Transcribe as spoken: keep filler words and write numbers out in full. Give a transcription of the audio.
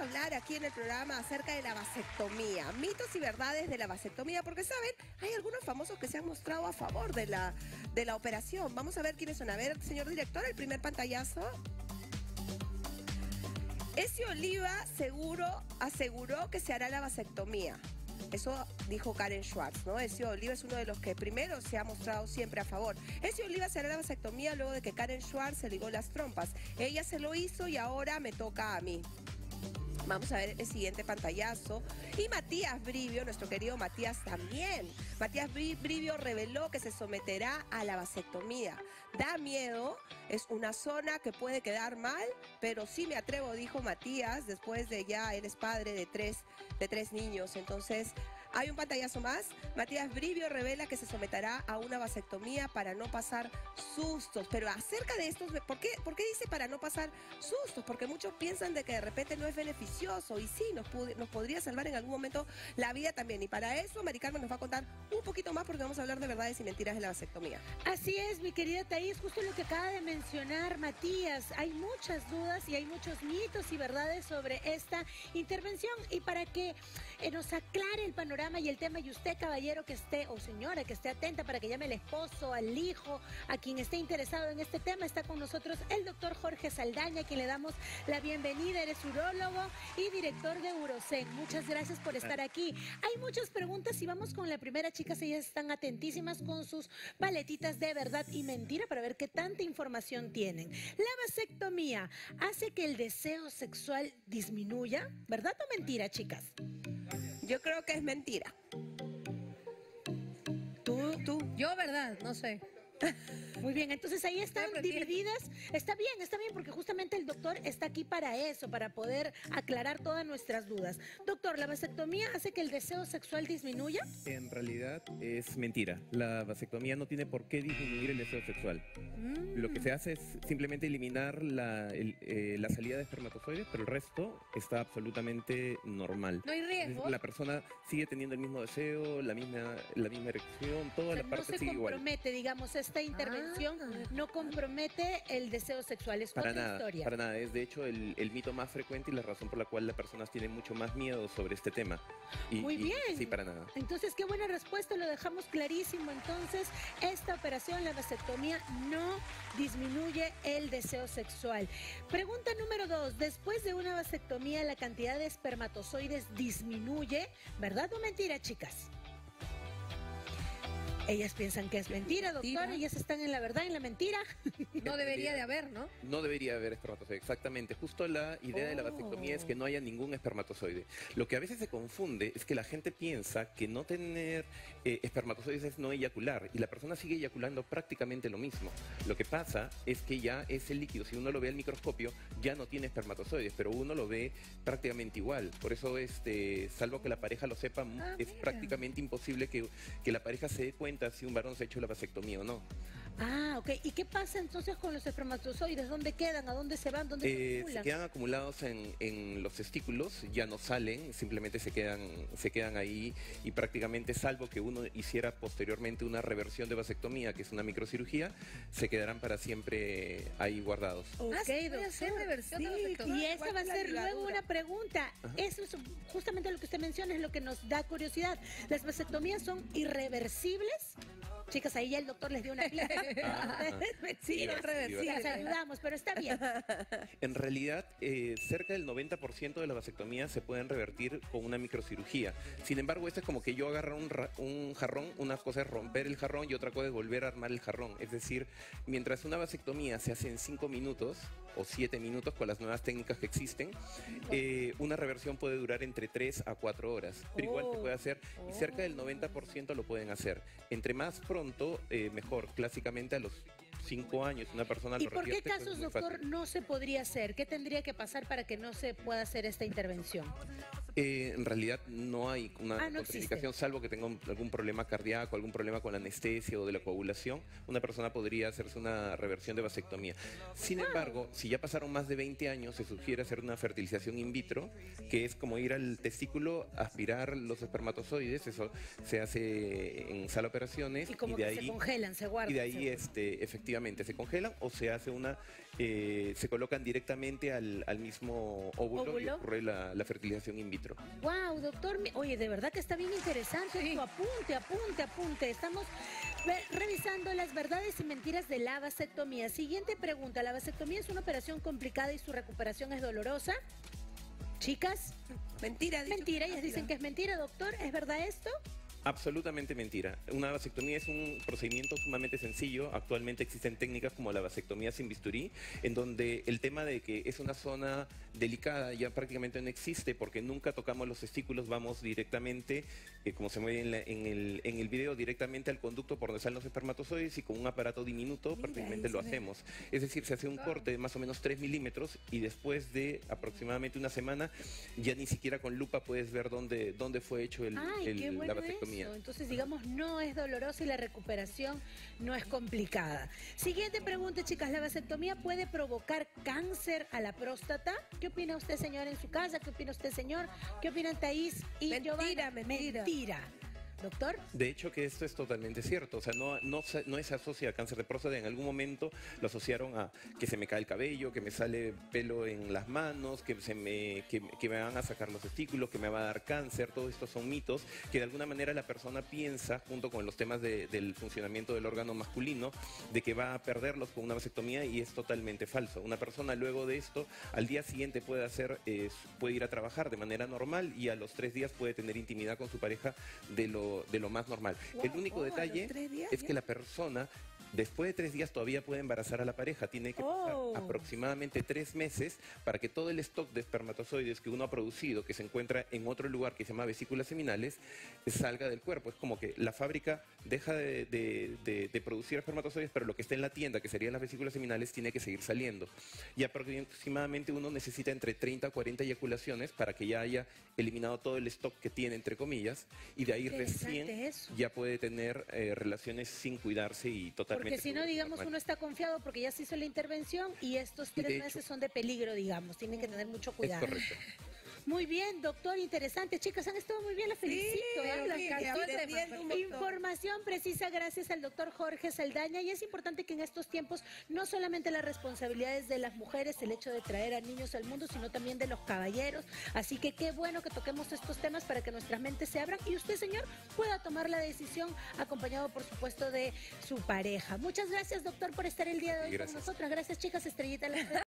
hablar aquí en el programa acerca de la vasectomía, mitos y verdades de la vasectomía, porque saben, hay algunos famosos que se han mostrado a favor de la, de la operación. Vamos a ver quiénes son. A ver, señor director, el primer pantallazo. Ezio Oliva seguro aseguró que se hará la vasectomía. Eso dijo Karen Schwartz, ¿no? Ezio Oliva es uno de los que primero se ha mostrado siempre a favor. Ezio Oliva se hará la vasectomía luego de que Karen Schwartz se ligó las trompas. Ella se lo hizo y ahora me toca a mí. Vamos a ver el siguiente pantallazo. Y Matías Brivio, nuestro querido Matías también. Matías Brivio reveló que se someterá a la vasectomía. Da miedo, es una zona que puede quedar mal, pero sí me atrevo, dijo Matías, después de ya, él es padre de tres, de tres niños. Entonces, hay un pantallazo más. Matías Brivio revela que se someterá a una vasectomía para no pasar sustos. Pero acerca de estos, ¿por qué, ¿por qué dice para no pasar sustos? Porque muchos piensan de que de repente no es beneficioso y sí, nos, pude, nos podría salvar en algún momento la vida también. Y para eso, Mari Carmen nos va a contar un poquito más porque vamos a hablar de verdades y mentiras de la vasectomía. Así es, mi querida Thaís, justo lo que acaba de mencionar Matías. Hay muchas dudas y hay muchos mitos y verdades sobre esta intervención. Y para que eh, nos aclare el panorama y el tema, y usted, caballero, que esté, o señora, que esté atenta para que llame al esposo, al hijo, a quien esté interesado en este tema, está con nosotros el doctor Jorge Saldaña, a quien le damos la bienvenida. Eres urólogo y director de Urocen. Muchas gracias por estar aquí. Hay muchas preguntas y vamos con la primera. Chicas, ellas están atentísimas con sus paletitas de verdad y mentira para ver qué tanta información tienen. La vasectomía hace que el deseo sexual disminuya, ¿verdad o mentira, chicas? Yo creo que es mentira. Tú, tú. Yo, verdad, no sé. Muy bien, entonces ahí están divididas. Está bien, está bien, porque justamente el doctor está aquí para eso, para poder aclarar todas nuestras dudas. Doctor, ¿la vasectomía hace que el deseo sexual disminuya? En realidad es mentira. La vasectomía no tiene por qué disminuir el deseo sexual. Mm. Lo que se hace es simplemente eliminar la, el, eh, la salida de espermatozoides, pero el resto está absolutamente normal. ¿No hay riesgo? La persona sigue teniendo el mismo deseo, la misma, la misma erección, toda O sea, la parte no sigue igual. No se compromete, digamos, esta intervención ah. no compromete el deseo sexual, es para otra nada, historia. Para nada, es de hecho el, el mito más frecuente y la razón por la cual las personas tienen mucho más miedo sobre este tema. Y, Muy bien. Y, sí, para nada. Entonces, qué buena respuesta, lo dejamos clarísimo. Entonces, esta operación, la vasectomía, no disminuye el deseo sexual. Pregunta número dos, después de una vasectomía, ¿la cantidad de espermatozoides disminuye? ¿Verdad o mentira, chicas? Ellas piensan que es mentira, doctora, ellas están en la verdad, en la mentira. No debería de haber, ¿no? No debería haber espermatozoide, exactamente. Justo la idea oh. de la vasectomía es que no haya ningún espermatozoide. Lo que a veces se confunde es que la gente piensa que no tener eh, espermatozoides es no eyacular, y la persona sigue eyaculando prácticamente lo mismo. Lo que pasa es que ya ese líquido, si uno lo ve al microscopio, ya no tiene espermatozoides, pero uno lo ve prácticamente igual. Por eso, este, salvo que la pareja lo sepa, ah, es mira. prácticamente imposible que, que la pareja se dé cuenta si un varón se ha hecho la vasectomía o no. Ah, ok. ¿Y qué pasa entonces con los espermatozoides? ¿Dónde quedan? ¿A dónde se van? ¿Dónde eh, se acumulan? Se quedan acumulados en, en los testículos, ya no salen, simplemente se quedan, se quedan ahí, y prácticamente, salvo que uno hiciera posteriormente una reversión de vasectomía, que es una microcirugía, se quedarán para siempre ahí guardados. Ok, ah, ¿sí puede hacer reversión sí, de vasectomía? Y esa va a ser luego una pregunta. Ajá. Eso es justamente lo que usted menciona, es lo que nos da curiosidad. ¿Las vasectomías son irreversibles? Chicas, ahí ya el doctor les dio una clase. Sí, las ayudamos, pero está bien. En realidad, eh, cerca del noventa por ciento de las vasectomías se pueden revertir con una microcirugía. Sin embargo, esto es como que yo agarro un, un jarrón, una cosa es romper el jarrón y otra cosa es volver a armar el jarrón. Es decir, mientras una vasectomía se hace en cinco minutos o siete minutos con las nuevas técnicas que existen, eh, una reversión puede durar entre tres a cuatro horas. Pero igual se puede hacer, y cerca del noventa por ciento lo pueden hacer. Entre más pronto, eh, mejor. Clásicamente a los cinco años una persona ¿Y lo por qué revierte, casos, pues, doctor, fácil. no se podría hacer? ¿Qué tendría que pasar para que no se pueda hacer esta intervención? Eh, en realidad no hay una ah, no contraindicación, existe. salvo que tenga un, algún problema cardíaco, algún problema con la anestesia o de la coagulación. Una persona podría hacerse una reversión de vasectomía. Sin wow. embargo, si ya pasaron más de veinte años, se sugiere hacer una fertilización in vitro, que es como ir al testículo, aspirar los espermatozoides. Eso se hace en sala de operaciones. Y como y de que ahí, se congelan, se guardan. Y de ahí, este, efectivamente, efectivamente se congelan o se hace una, eh, se colocan directamente al, al mismo óvulo, y ¿Óvulo? ocurre la, la fertilización in vitro. Wow, doctor, mi- oye, de verdad que está bien interesante esto. Apunte, apunte, apunte. Estamos ve- revisando las verdades y mentiras de la vasectomía. Siguiente pregunta, ¿la vasectomía es una operación complicada y su recuperación es dolorosa? Chicas, Mentira, ha dicho. mentira, ellas dicen que es mentira, doctor. ¿Es verdad esto? Absolutamente mentira. Una vasectomía es un procedimiento sumamente sencillo. Actualmente existen técnicas como la vasectomía sin bisturí, en donde el tema de que es una zona delicada ya prácticamente no existe porque nunca tocamos los testículos, vamos directamente, eh, como se mueve en, la- en el, en el video, directamente al conducto por donde salen los espermatozoides y con un aparato diminuto Mira, prácticamente ahí lo se ve. hacemos. Es decir, se hace un corte de más o menos tres milímetros y después de aproximadamente una semana ya ni siquiera con lupa puedes ver dónde, dónde fue hecho el, Ay, el- qué la bueno vasectomía. eso. Entonces, digamos, no es dolorosa y la recuperación no es complicada. Siguiente pregunta, chicas. ¿La vasectomía puede provocar cáncer a la próstata? ¿Qué opina usted, señor, en su casa? ¿Qué opina usted, señor? ¿Qué opinan Thaís y Mentira, Giovanna? mentira. Mentira. Doctor. De hecho que esto es totalmente cierto, o sea, no, no, se, no se asocia a cáncer de próstata, en algún momento lo asociaron a que se me cae el cabello, que me sale pelo en las manos, que, se me, que, que me van a sacar los testículos, que me va a dar cáncer, todos estos son mitos que de alguna manera la persona piensa, junto con los temas de- del funcionamiento del órgano masculino, de que va a perderlos con una vasectomía y es totalmente falso. Una persona luego de esto, al día siguiente puede, hacer, eh, puede ir a trabajar de manera normal y a los tres días puede tener intimidad con su pareja de lo de lo más normal. El único Oh, a los detalle tres días es ya. que la persona después de tres días todavía puede embarazar a la pareja. Tiene que pasar Oh. aproximadamente tres meses para que todo el stock de espermatozoides que uno ha producido, que se encuentra en otro lugar que se llama vesículas seminales, salga del cuerpo. Es como que la fábrica deja de, de- de- de producir espermatozoides, pero lo que está en la tienda, que serían las vesículas seminales, tiene que seguir saliendo. Y aproximadamente uno necesita entre treinta a cuarenta eyaculaciones para que ya haya eliminado todo el stock que tiene, entre comillas, y de ahí Interesante recién eso. ya puede tener eh, relaciones sin cuidarse y totalmente... Porque si no, digamos, normal. uno está confiado porque ya se hizo la intervención y estos Y tres de hecho- meses son de peligro, digamos. Tienen que tener mucho Es cuidado. correcto. Muy bien, doctor, interesante. Chicas, han estado muy bien, las felicito. pero ¿eh? Las sí, captó el tema. aprendiendo un montón. Información precisa gracias al doctor Jorge Saldaña, y es importante que en estos tiempos no solamente la responsabilidad es de las mujeres, el hecho de traer a niños al mundo, sino también de los caballeros. Así que qué bueno que toquemos estos temas para que nuestras mentes se abran y usted, señor, pueda tomar la decisión acompañado, por supuesto, de su pareja. Muchas gracias, doctor, por estar el día de hoy Gracias. con nosotras. Gracias, chicas. Estrellita.